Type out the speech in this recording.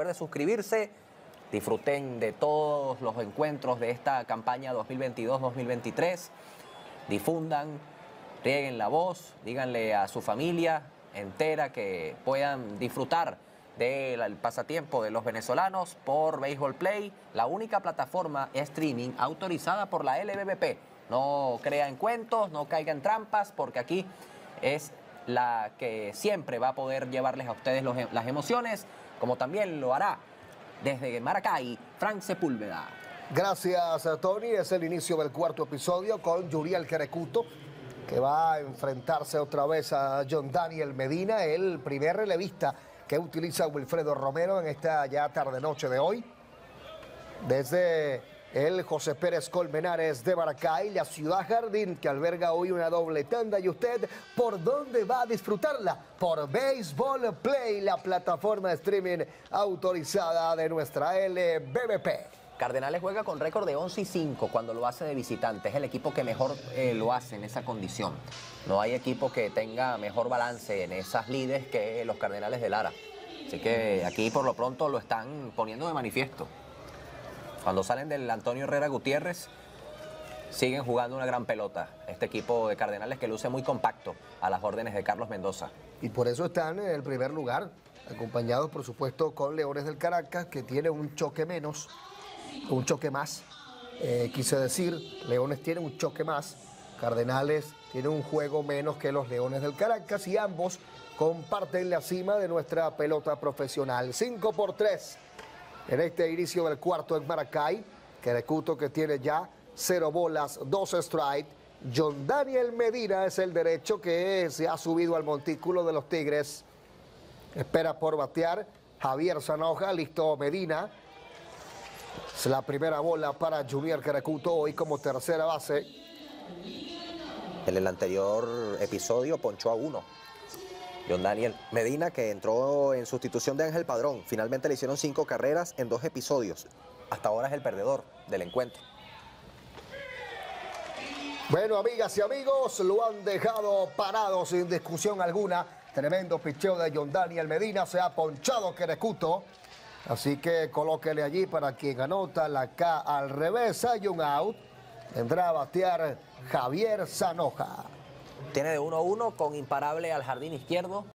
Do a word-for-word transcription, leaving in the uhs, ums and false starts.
recuerde suscribirse. Disfruten de todos los encuentros de esta campaña dos mil veintidós dos mil veintitrés. Difundan, rieguen la voz, díganle a su familia entera que puedan disfrutar del pasatiempo de los venezolanos por Béisbol Play, la única plataforma streaming autorizada por la L B B P. No crean cuentos, no caigan trampas, porque aquí es la que siempre va a poder llevarles a ustedes los, las emociones, como también lo hará desde Maracay, Frank Sepúlveda. Gracias, Tony. Es el inicio del cuarto episodio con Yuriel Querecuto, que va a enfrentarse otra vez a John Daniel Medina, el primer relevista que utiliza Wilfredo Romero en esta ya tarde-noche de hoy. Desde el José Pérez Colmenares de Maracay, la ciudad jardín que alberga hoy una doble tanda. ¿Y usted por dónde va a disfrutarla? Por Béisbol Play, la plataforma de streaming autorizada de nuestra L B B P. Cardenales juega con récord de once y cinco cuando lo hace de visitante. Es el equipo que mejor eh, lo hace en esa condición. No hay equipo que tenga mejor balance en esas lides que los Cardenales de Lara. Así que aquí por lo pronto lo están poniendo de manifiesto. Cuando salen del Antonio Herrera Gutiérrez, siguen jugando una gran pelota. Este equipo de Cardenales que luce muy compacto a las órdenes de Carlos Mendoza. Y por eso están en el primer lugar, acompañados por supuesto con Leones del Caracas, que tiene un choque menos, un choque más. Eh, quise decir, Leones tiene un choque más, Cardenales tiene un juego menos que los Leones del Caracas, y ambos comparten la cima de nuestra pelota profesional. cinco por tres. En este inicio del cuarto en Maracay, Querecuto, que tiene ya cero bolas, dos strikes. John Daniel Medina es el derecho que se ha subido al montículo de los Tigres. Espera por batear Javier Zanoja, listo Medina. Es la primera bola para Junior Querecuto hoy como tercera base. En el anterior episodio ponchó a uno. John Daniel Medina, que entró en sustitución de Ángel Padrón. Finalmente le hicieron cinco carreras en dos episodios. Hasta ahora es el perdedor del encuentro. Bueno, amigas y amigos, lo han dejado parado sin discusión alguna. Tremendo picheo de John Daniel Medina. Se ha ponchado Querecuto. Así que colóquele allí para quien anota la K al revés. Hay un out. Vendrá a batear Javier Zanoja. Tiene de uno a uno con imparable al jardín izquierdo.